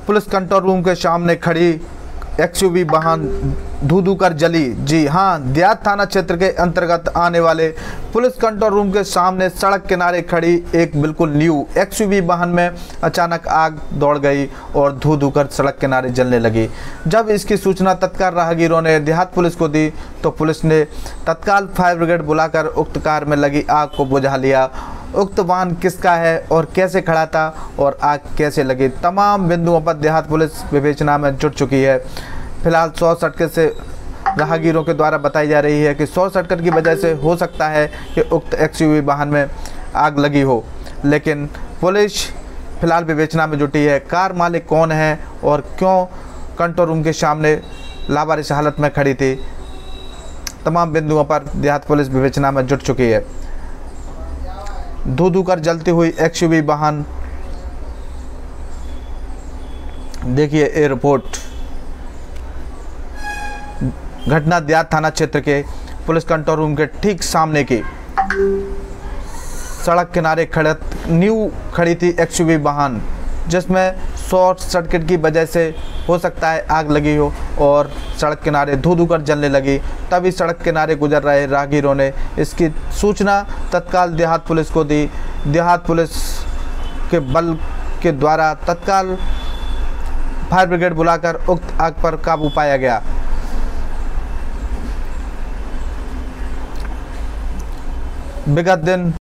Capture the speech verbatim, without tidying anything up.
Police control room के सामने खड़ी एक्सयूवी वाहन धू धू कर जली। जी हाँ, देहात थाना क्षेत्र के अंतर्गत आने वाले पुलिस कंट्रोल रूम के सामने सड़क किनारे खड़ी एक बिल्कुल न्यू एक्सयूवी वाहन में अचानक आग दौड़ गई और धू धू कर सड़क किनारे जलने लगी। जब इसकी सूचना तत्काल राहगीरों ने देहात पुलिस को दी तो पुलिस ने तत्काल फायर ब्रिगेड बुलाकर उक्त कार में लगी आग को बुझा लिया। उक्त वाहन किसका है और कैसे खड़ा था और आग कैसे लगी, तमाम बिंदुओं पर देहात पुलिस विवेचना में जुट चुकी है। फिलहाल शॉर्ट सर्किट से राहगीरों के द्वारा बताई जा रही है कि शॉर्ट सर्किट की वजह से हो सकता है कि उक्त एक्सयूवी वाहन में आग लगी हो, लेकिन पुलिस फिलहाल विवेचना में जुटी है। कार मालिक कौन है और क्यों कंट्रोल रूम के सामने लावारिस हालत में खड़ी थी, तमाम बिंदुओं पर देहात पुलिस विवेचना में जुट चुकी है। धू धू कर जलती हुई एक्सयूवी वाहन, देखिए ये रिपोर्ट। घटना देहात थाना क्षेत्र के पुलिस कंट्रोल रूम के ठीक सामने की सड़क किनारे खड़े न्यू खड़ी थी एक्सयूवी वाहन, जिसमें शॉर्ट सर्किट की वजह से हो सकता है आग लगी हो और सड़क किनारे धू धू कर जलने लगी। तभी सड़क किनारे गुजर रहे राहगीरों ने इसकी सूचना तत्काल देहात पुलिस को दी। देहात पुलिस के बल के द्वारा तत्काल फायर ब्रिगेड बुलाकर उक्त आग पर काबू पाया गया। विगत दिन